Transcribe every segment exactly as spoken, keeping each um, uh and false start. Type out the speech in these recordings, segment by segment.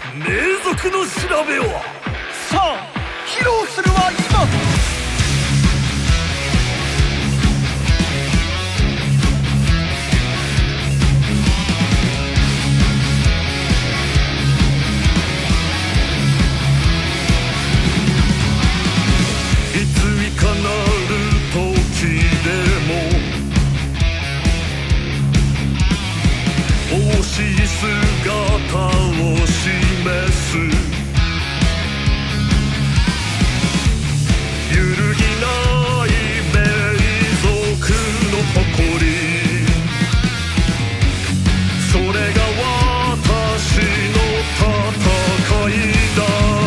名族の調べは。 さあ披露するは今。 いついかなる時でも惜しい姿を示す揺るぎない名族の誇り、それが私の戦いだ。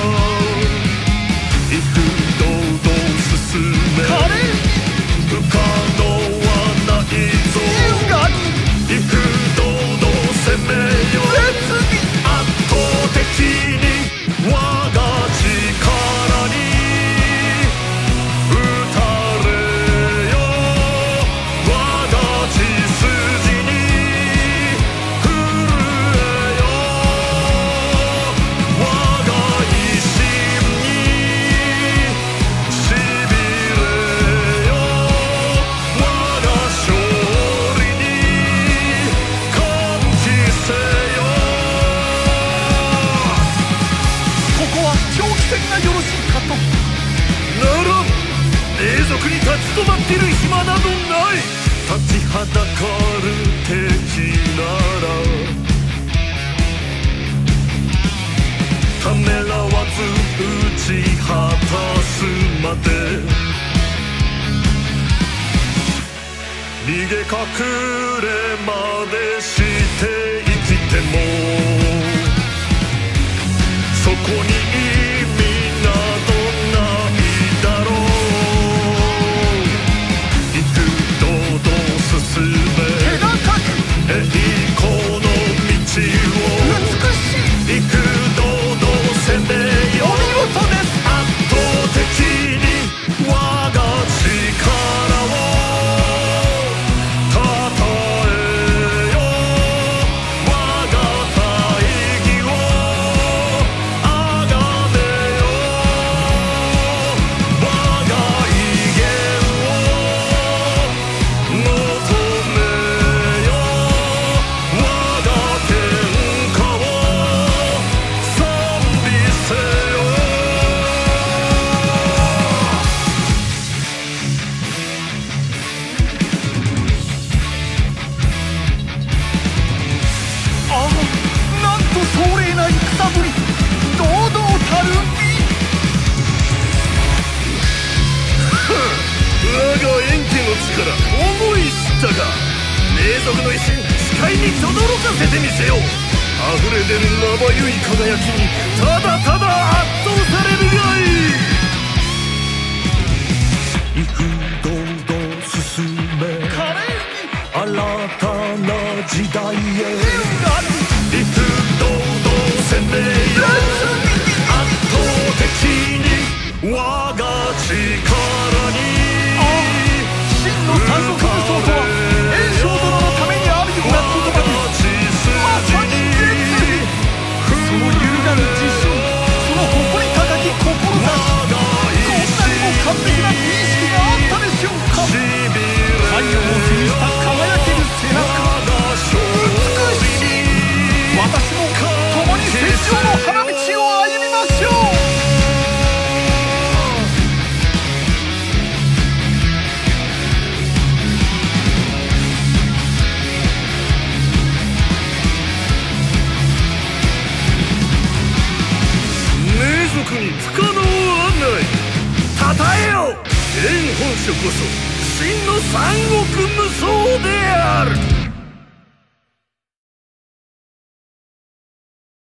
幾度々進め不可能はないぞ。幾度の攻めよ圧倒的に我が力に打たれよ。我が血筋に震えよ。我が威信にしびれよ。我が勝利に歓喜せよ。 ここは長期戦がよろしいかと。 ならん、霊族に立ち止まってる暇などない。立ちはだかる敵ならためらわず打ち果たすまで。逃げ隠れまでして生きてもそこに意味などないだろう。幾度々進め手堅く栄光の道を美しい幾度々攻めよ。 お見事です。 圧倒的に我が力をたたえよ。我が大義をあがめよ。我が威厳を求めよ。我が天下を賛美せよ。 ああ、なんと壮麗な戦ぶり。堂々たる美。 我が演技の力思い知ったか。霊族の威信視界に轟かせてみせよう。溢れ出るまばゆい輝きにただただ圧倒されるがいい。幾度々進め華麗に新たな時代へ。 ある幾度々攻めよ。圧倒的に我が力に真の三国無双とは栄翔殿のためにあるような言葉です。まさに絶美。その揺るがぬ自信、その誇り高き志、こんなにも完璧な美意識があったでしょうか。太陽を背にした輝ける背中、美しい。私も共に戦場の花道を歩みましょう。 霊族に不可能はない。たたえよ。炎本書こそ真の三国無双である。